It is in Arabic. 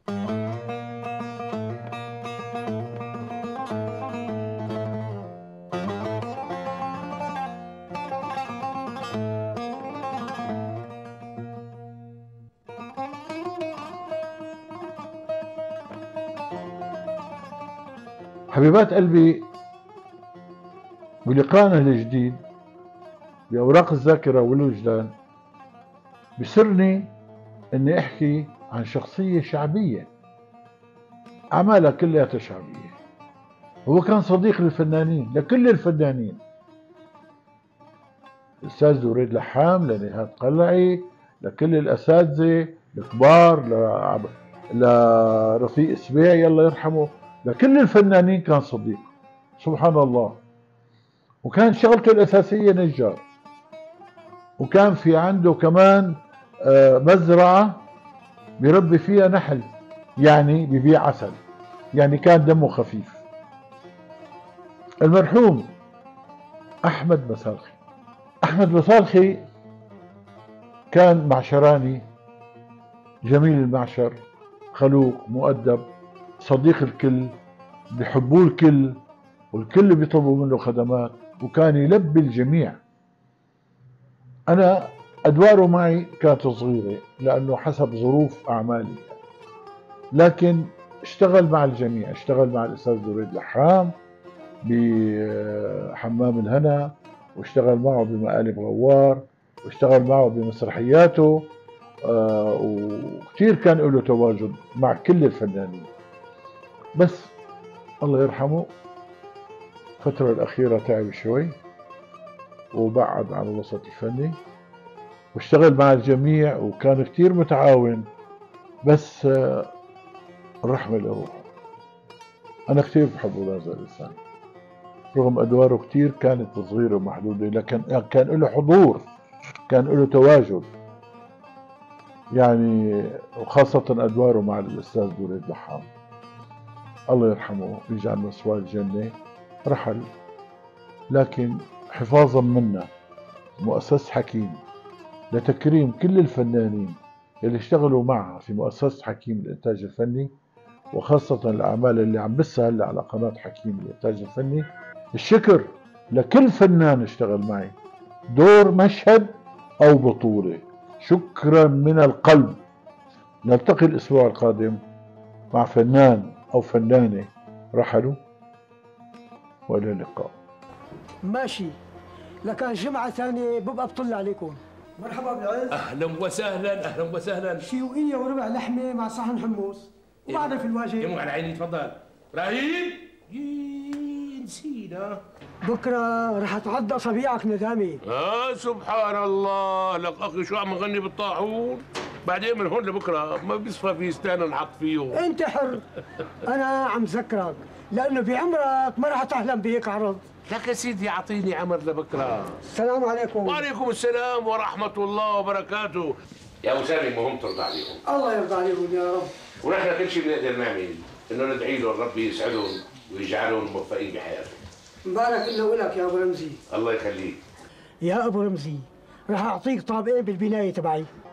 حبيبات قلبي، بلقائنا الجديد بأوراق الذاكرة والوجدان بسرني أني أحكي عن شخصية شعبية أعمالها كلها شعبية. هو كان صديق للفنانين، لكل الفنانين، الأستاذ دريد لحام لنهاد قلعي، لكل الأساتذة الكبار، لرفيق سبيعي الله يرحمه، لكل الفنانين كان صديق. سبحان الله. وكان شغلته الأساسية نجار، وكان في عنده كمان مزرعة بيربي فيها نحل، يعني بيبيع عسل، يعني كان دمه خفيف. المرحوم أحمد مسالخي. أحمد مسالخي كان معشراني، جميل المعشر، خلوق، مؤدب، صديق الكل، بيحبوه الكل، والكل بيطلبوا منه خدمات، وكان يلبي الجميع. أنا أدواره معي كانت صغيرة لأنه حسب ظروف أعمالي، لكن اشتغل مع الجميع. اشتغل مع الأستاذ دريد لحام بحمام الهنا، واشتغل معه بمقالب غوار، واشتغل معه بمسرحياته، وكثير كان له تواجد مع كل الفنانين. بس الله يرحمه الفترة الأخيرة تعب شوي وبعد عن الوسط الفني، واشتغل مع الجميع وكان كثير متعاون. بس الرحمة لروحه. أنا كثير بحبه هذا الإنسان، رغم أدواره كثير كانت صغيرة ومحدودة، لكن كان له حضور، كان له تواجد يعني، وخاصة أدواره مع الأستاذ دريد لحام الله يرحمه ويجعل مثواه الجنة. رحل، لكن حفاظا منا مؤسسة حكيم لتكريم كل الفنانين اللي اشتغلوا معها في مؤسسة حكيم الإنتاج الفني، وخاصة الأعمال اللي عم بثها هلا على قناة حكيم الإنتاج الفني. الشكر لكل فنان اشتغل معي، دور، مشهد أو بطولة. شكرا من القلب. نلتقي الأسبوع القادم مع فنان أو فنانة رحلوا، وإلى اللقاء. ماشي، لكان جمعة ثانية ببقى بطل عليكم. مرحبا بالعز. أهلا وسهلا، أهلا وسهلا. شيوئية وربع لحمة مع صحن حمص، وبعدها في الواجب. يمو على عيني، تفضل. إبراهيم، نسينا. بكرة رح تعض أصابيعك ندامي. سبحان الله، لك أخي شو عم نغني بالطاحون؟ بعدين من هون لبكره ما بيصفى في ستان نحط فيه. أنت حر. أنا عم ذكرك لأنه بعمرك ما رح تحلم بهيك عرض. لك يا سيدي أعطيني عمر لبكره. السلام عليكم. وعليكم السلام ورحمة الله وبركاته. يا أسامي مهم ترضى عليهم. الله يرضى عليهم يا رب. ونحن كل شيء بنقدر نعمل إنه ندعي لهم ربي يسعدهم ويجعلهم موفقين بحياتهم. مبارك إلا ولك يا أبو رمزي. الله يخليك. يا أبو رمزي، رح أعطيك طابقين بالبناية تبعي.